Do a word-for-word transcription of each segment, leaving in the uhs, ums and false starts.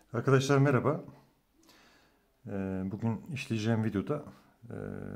Arkadaşlar merhaba. Ee, Bugün işleyeceğim videoda ee,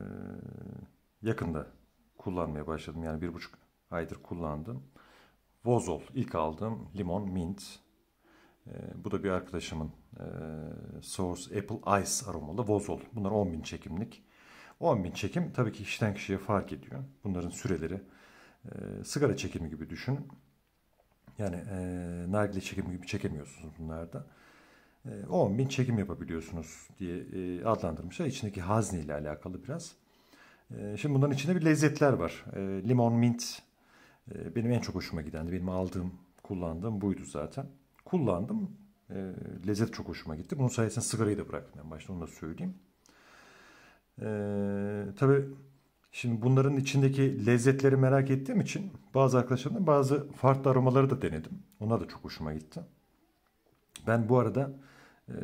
yakında kullanmaya başladım. Yani bir buçuk aydır kullandım. Vozol ilk aldığım limon mint. Ee, Bu da bir arkadaşımın ee, Source Apple Ice aromalı Vozol. Bunlar on bin çekimlik. on bin çekim tabii ki kişiden kişiye fark ediyor. Bunların süreleri ee, sigara çekimi gibi düşünün. Yani ee, nargile çekimi gibi çekemiyorsunuz bunlarda. on bin çekim yapabiliyorsunuz diye e, adlandırmışlar. İçindeki hazne ile alakalı biraz. E, Şimdi bunların içinde bir lezzetler var. E, Limon, mint e, benim en çok hoşuma gidendi. Benim aldığım, kullandığım buydu zaten. Kullandım. E, Lezzet çok hoşuma gitti. Bunun sayesinde sigarayı da bıraktım en başta, onu da söyleyeyim. E, tabii şimdi bunların içindeki lezzetleri merak ettiğim için bazı arkadaşlarımla bazı farklı aromaları da denedim. Onlar da çok hoşuma gitti. Ben bu arada e,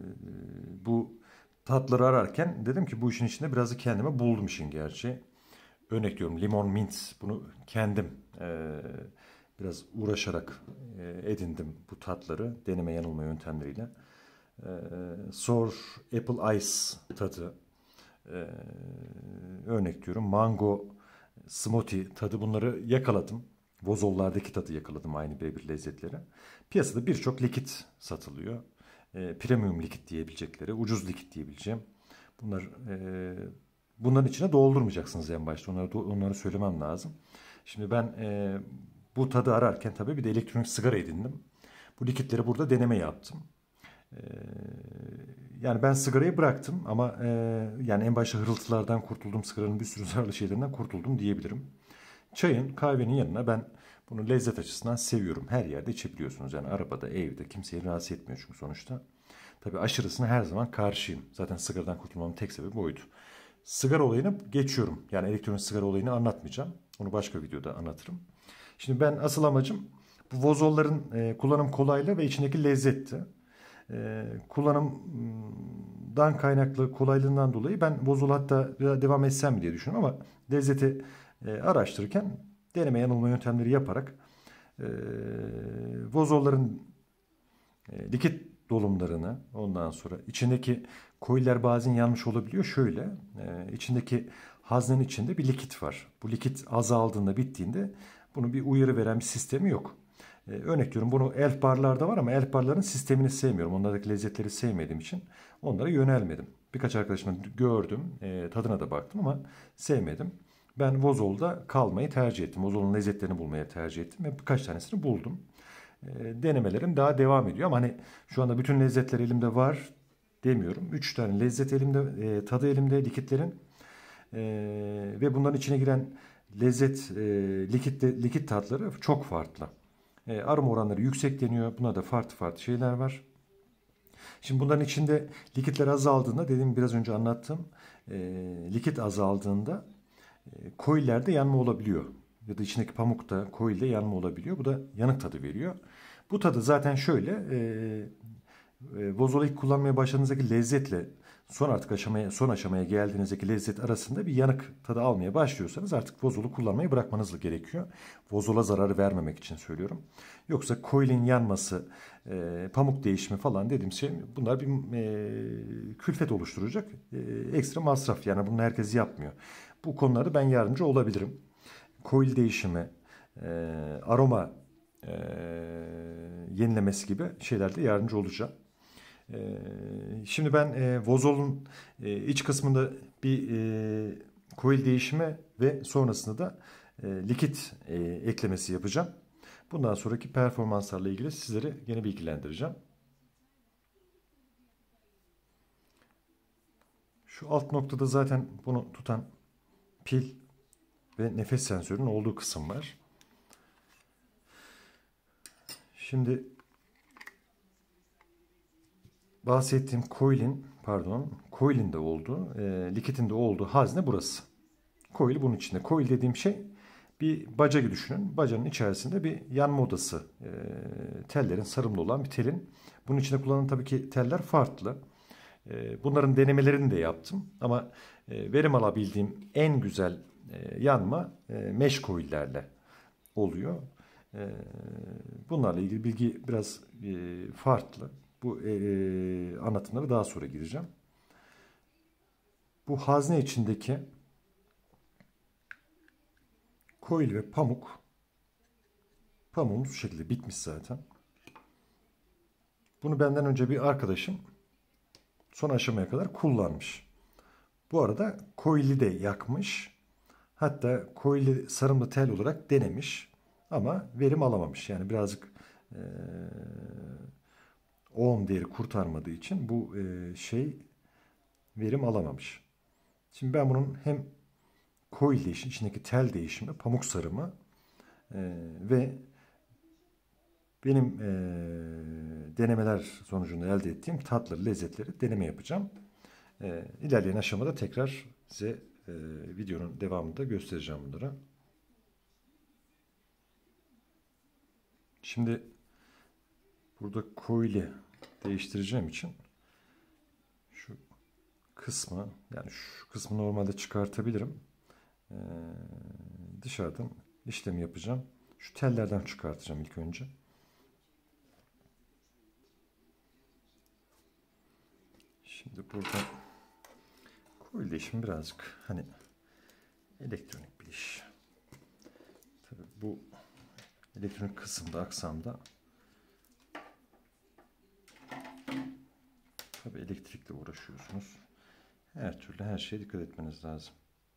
bu tatları ararken dedim ki bu işin içinde biraz da kendime buldum işin gerçeği. Örnek diyorum, limon mint, bunu kendim e, biraz uğraşarak e, edindim bu tatları deneme yanılma yöntemleriyle. E, Sour Apple Ice tadı, e, örnek diyorum mango smoothie tadı, bunları yakaladım. Vozollardaki tadı yakaladım, aynı birebir lezzetleri. Piyasada birçok likit satılıyor. E, premium likit diyebilecekleri, ucuz likit diyebileceğim. Bunlar e, bunların içine doldurmayacaksınız en başta. Onları, onları söylemem lazım. Şimdi ben e, bu tadı ararken tabii bir de elektronik sigara edindim. Bu likitleri burada deneme yaptım. E, Yani ben sigarayı bıraktım ama e, yani en başta hırıltılardan kurtuldum, sigaranın bir sürü zararlı şeylerinden kurtuldum diyebilirim. Çayın, kahvenin yanına ben bunu lezzet açısından seviyorum. Her yerde içebiliyorsunuz. Yani arabada, evde kimseyi rahatsız etmiyor çünkü sonuçta. Tabii aşırısına her zaman karşıyım. Zaten sigaradan kurtulmamın tek sebebi oydu. Sigara olayını geçiyorum. Yani elektronik sigara olayını anlatmayacağım. Onu başka videoda anlatırım. Şimdi ben asıl amacım bu vozolların e, kullanım kolaylığı ve içindeki lezzetti. E, kullanımdan kaynaklı kolaylığından dolayı ben vozol hatta devam etsem mi diye düşünüyorum ama lezzeti e, araştırırken deneme yanılma yöntemleri yaparak e, vozolların e, likit dolumlarını, ondan sonra içindeki koiler bazen yanmış olabiliyor. Şöyle e, içindeki haznenin içinde bir likit var. Bu likit azaldığında, bittiğinde bunun bir uyarı veren bir sistemi yok. E, örnek diyorum, bunu elf barlarda var ama elf barların sistemini sevmiyorum. Onlardaki lezzetleri sevmediğim için onlara yönelmedim. Birkaç arkadaşımı gördüm, e, tadına da baktım ama sevmedim. Ben Vozol'da kalmayı tercih ettim. Vozol'un lezzetlerini bulmaya tercih ettim ve birkaç tanesini buldum. E, denemelerim daha devam ediyor ama hani şu anda bütün lezzetler elimde var demiyorum. Üç tane lezzet elimde, e, tadı elimde likitlerin. E, Ve bunların içine giren lezzet, e, likit, likit tatları çok farklı. E, aroma oranları yüksek deniyor. Buna da farklı farklı şeyler var. Şimdi bunların içinde likitler azaldığında, dediğim biraz önce anlattığım e, likit azaldığında e, koillerde yanma olabiliyor. Ya da içindeki pamukta, koilde yanma olabiliyor. Bu da yanık tadı veriyor. Bu tadı zaten şöyle, e, e, Vozolu ilk kullanmaya başladığınızdaki lezzetle son artık aşamaya, son aşamaya geldiğinizdeki lezzet arasında bir yanık tadı almaya başlıyorsanız artık Vozolu kullanmayı bırakmanız gerekiyor. Vozola zarar vermemek için söylüyorum. Yoksa koilin yanması, e, pamuk değişimi falan dediğim şey, bunlar bir e, külfet oluşturacak e, ekstra masraf. Yani bunu herkes yapmıyor. Bu konularda ben yardımcı olabilirim. Koil değişimi, e, aroma e, yenilemesi gibi şeylerde yardımcı olacağım. E, Şimdi ben e, Vozol'un e, iç kısmında bir e, coil değişimi ve sonrasında da e, likit e, eklemesi yapacağım. Bundan sonraki performanslarla ilgili sizleri yine bilgilendireceğim. Şu alt noktada zaten bunu tutan pil ve nefes sensörünün olduğu kısım var. Şimdi bahsettiğim coil'in, pardon, coil'in de olduğu, e, likitin de olduğu hazne burası. Coil bunun içinde. Coil dediğim şey bir baca gibi düşünün. Bacanın içerisinde bir yanma odası. E, tellerin sarımlı olan bir telin. Bunun içinde kullanılan tabii ki teller farklı. E, bunların denemelerini de yaptım. Ama e, verim alabildiğim en güzel e, yanma e, mesh coil'lerle oluyor. E, Bunlarla ilgili bilgi biraz e, farklı. Bu e, e, anlatımlara daha sonra gireceğim. Bu hazne içindeki koil ve pamuk, pamuğumuz bu şekilde bitmiş zaten. Bunu benden önce bir arkadaşım son aşamaya kadar kullanmış. Bu arada koili de yakmış. Hatta koili sarımlı tel olarak denemiş. Ama verim alamamış. Yani birazcık e, ohm değeri kurtarmadığı için bu e, şey verim alamamış. Şimdi ben bunun hem koil değişimi, içindeki tel değişimi, pamuk sarımı e, ve benim e, denemeler sonucunda elde ettiğim tatları, lezzetleri deneme yapacağım. E, ilerleyen aşamada tekrar size e, videonun devamında göstereceğim bunları. Şimdi burada koili değiştireceğim için şu kısmı, yani şu kısmı normalde çıkartabilirim. Ee, dışarıdan işlemi yapacağım. Şu tellerden çıkartacağım ilk önce. Şimdi burada koil değişimi birazcık hani elektronik bir iş. Tabii bu elektronik kısımda, aksamda tabii elektrikle uğraşıyorsunuz. Her türlü her şeye dikkat etmeniz lazım.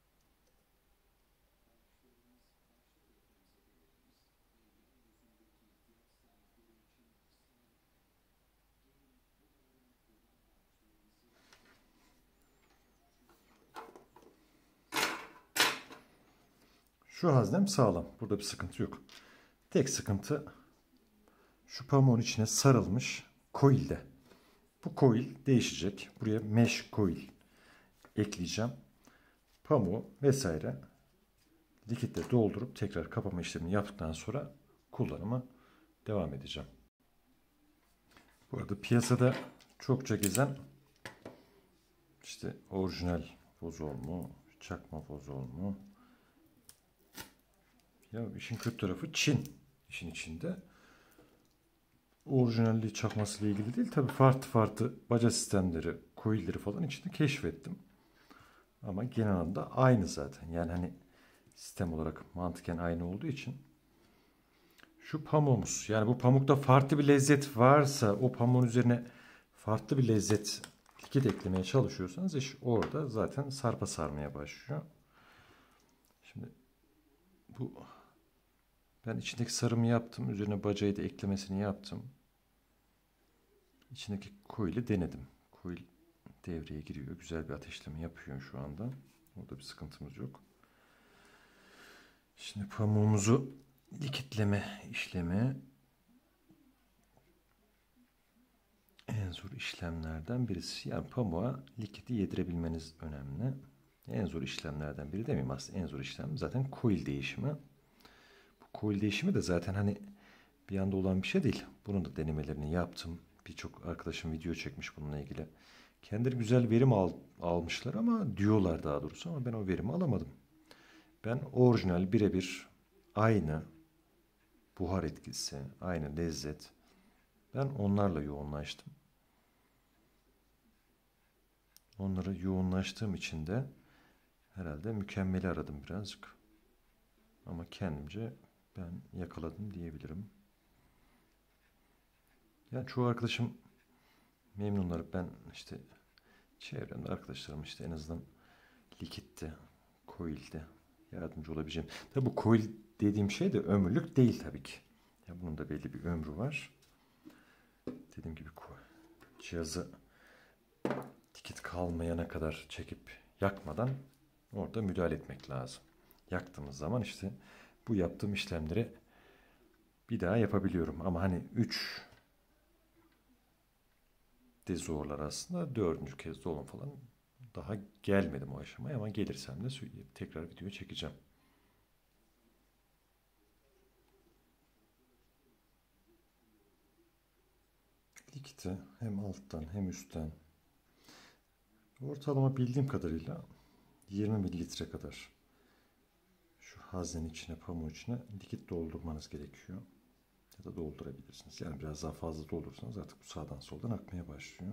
Şu haznem sağlam. Burada bir sıkıntı yok. Tek sıkıntı şu pamuğun içine sarılmış koilde. Bu koil değişecek. Buraya mesh koil ekleyeceğim. Pamuğu vesaire likitle doldurup tekrar kapama işlemini yaptıktan sonra kullanıma devam edeceğim. Bu arada piyasada çokça gezen işte orijinal vozol mu, çakma vozol mu? Ya işin kötü tarafı Çin işin içinde. Orijinalliği çakmasıyla ilgili değil. Tabii farklı farklı baca sistemleri, coil'leri falan içinde keşfettim. Ama genel anlamda aynı zaten. Yani hani sistem olarak mantıken aynı olduğu için. Şu pamuğumuz. Yani bu pamukta farklı bir lezzet varsa o pamuğun üzerine farklı bir lezzet likit eklemeye çalışıyorsanız iş orada zaten sarpa sarmaya başlıyor. Şimdi bu ben içindeki sarımı yaptım. Üzerine bacayı da eklemesini yaptım. İçindeki coil'i denedim. Coil devreye giriyor. Güzel bir ateşleme yapıyor şu anda. Orada bir sıkıntımız yok. Şimdi pamuğumuzu likitleme işlemi en zor işlemlerden birisi. Yani pamuğa likiti yedirebilmeniz önemli. En zor işlemlerden biri demeyeyim aslında, en zor işlem zaten coil değişimi. Bu coil değişimi de zaten hani bir anda olan bir şey değil. Bunun da denemelerini yaptım. Birçok arkadaşım video çekmiş bununla ilgili. Kendileri güzel verim al, almışlar ama diyorlar daha doğrusu, ama ben o verimi alamadım. Ben orijinal birebir aynı buhar etkisi, aynı lezzet. Ben onlarla yoğunlaştım. Onları yoğunlaştığım için de herhalde mükemmeli aradım birazcık. Ama kendimce ben yakaladım diyebilirim. Yani çoğu arkadaşım memnunlar. Ben işte çevremde arkadaşlarım işte en azından likitte, coil'de yardımcı olabileceğim. Tabi bu coil dediğim şey de ömürlük değil tabii ki. Ya bunun da belli bir ömrü var. Dediğim gibi cihazı likit kalmayana kadar çekip yakmadan orada müdahale etmek lazım. Yaktığımız zaman işte bu yaptığım işlemleri bir daha yapabiliyorum. Ama hani üç de zorlar aslında. Dördüncü kez dolum falan daha gelmedim o aşamaya, ama gelirsem de tekrar video çekeceğim. Likiti hem alttan hem üstten ortalama bildiğim kadarıyla yirmi mililitre kadar şu haznenin içine, pamuğun içine likit doldurmanız gerekiyor. Ya da doldurabilirsiniz. Yani biraz daha fazla doldurursanız artık bu sağdan soldan akmaya başlıyor.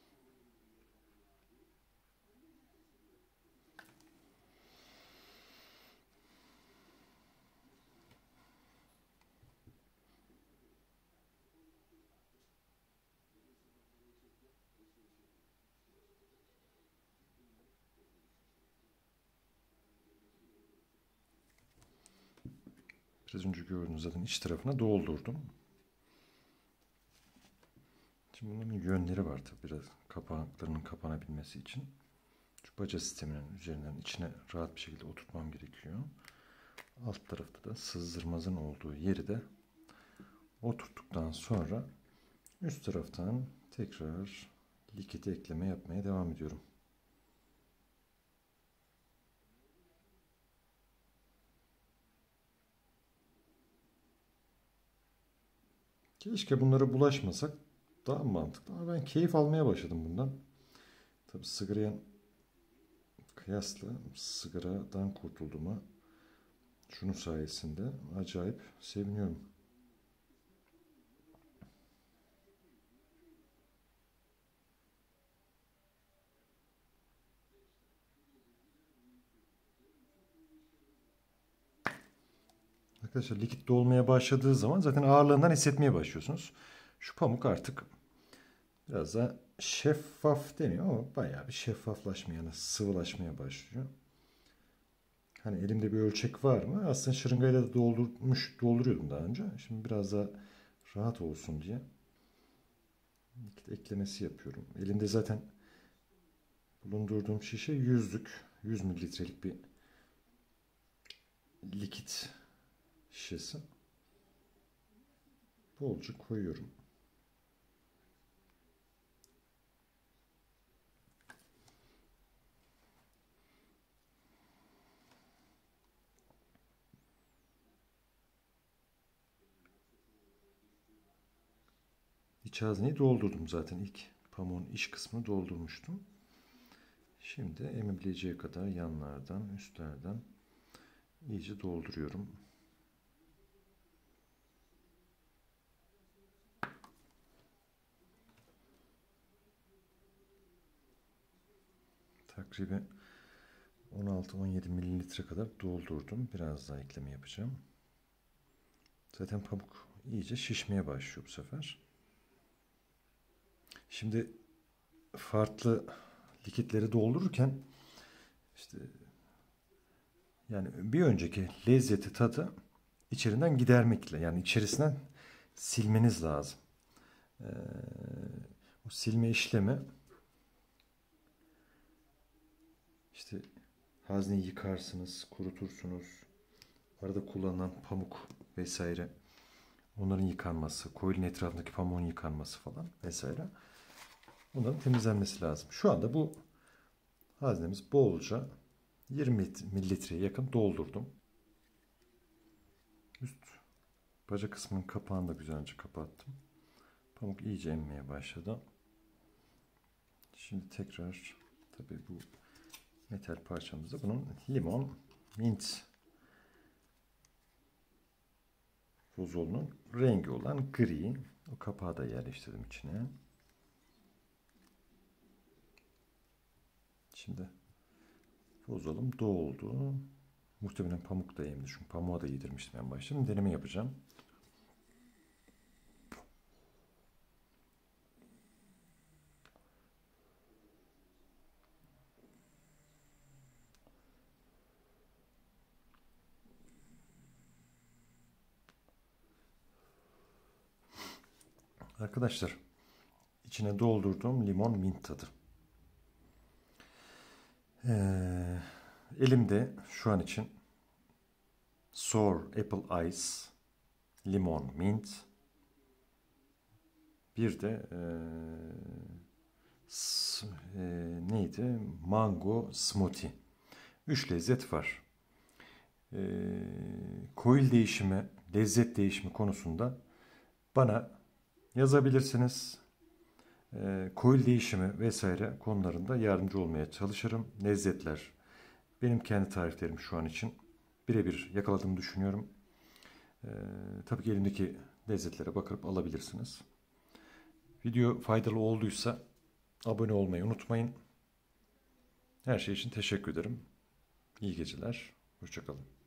Biraz önce gördüğünüz zaten iç tarafına doldurdum. Şimdi bunların yönleri var tabi, biraz kapaklarının kapanabilmesi için. Şu baca sisteminin üzerinden içine rahat bir şekilde oturtmam gerekiyor. Alt tarafta da sızdırmazın olduğu yeri de oturttuktan sonra üst taraftan tekrar likit ekleme yapmaya devam ediyorum. Keşke bunlara bulaşmasak, daha mantıklı, ama ben keyif almaya başladım bundan. Tabi sigaraya kıyasla sigaradan kurtulduğuma şunun sayesinde acayip seviniyorum. Arkadaşlar likit dolmaya başladığı zaman zaten ağırlığından hissetmeye başlıyorsunuz. Şu pamuk artık biraz da şeffaf demiyor ama bayağı bir şeffaflaşmaya, yani sıvılaşmaya başlıyor. Hani elimde bir ölçek var mı? Aslında şırıngayla da doldurmuş, dolduruyordum daha önce. Şimdi biraz daha rahat olsun diye likit eklemesi yapıyorum. Elimde zaten bulundurduğum şişe yüzlük, yüz mililitrelik bir likit şişesi. Bolca koyuyorum. İç hazneyi doldurdum zaten. İlk pamuğun iç kısmını doldurmuştum. Şimdi emebileceği kadar yanlardan, üstlerden iyice dolduruyorum. Takriben on altı on yedi mililitre kadar doldurdum. Biraz daha ekleme yapacağım. Zaten pamuk iyice şişmeye başlıyor bu sefer. Şimdi farklı likitleri doldururken işte yani bir önceki lezzeti, tadı içerinden gidermekle, yani içerisinden silmeniz lazım. Ee, o silme işlemi işte hazneyi yıkarsınız, kurutursunuz. Arada kullanılan pamuk vesaire, onların yıkanması, koilin etrafındaki pamuğun yıkanması falan vesaire. Bunların temizlenmesi lazım. Şu anda bu haznemiz bolca yirmi mililitreye yakın doldurdum. Üst baca kısmının kapağını da güzelce kapattım. Pamuk iyice emmeye başladı. Şimdi tekrar tabii bu metal parçamızda bunun limon, mint fuzolunun rengi olan gri. O kapağı da yerleştirdim içine. Şimdi fuzolum doldu. Muhtemelen pamuk da emdi. Çünkü pamuğa da yedirmiştim en başta. Şimdi deneme yapacağım. Arkadaşlar, içine doldurduğum limon mint tadı. Ee, elimde şu an için Sour Apple Ice, limon mint, bir de e, s, e, neydi? Mango smoothie. Üç lezzet var. E, koil değişimi, lezzet değişimi konusunda bana yazabilirsiniz. E, koil değişimi vesaire konularında yardımcı olmaya çalışırım. Lezzetler, benim kendi tariflerim şu an için birebir yakaladığımı düşünüyorum. Ee, tabii ki elimdeki lezzetlere bakıp alabilirsiniz. Video faydalı olduysa abone olmayı unutmayın. Her şey için teşekkür ederim. İyi geceler. Hoşça kalın.